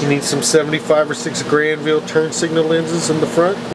You need some 75 or 6 Granville turn signal lenses in the front.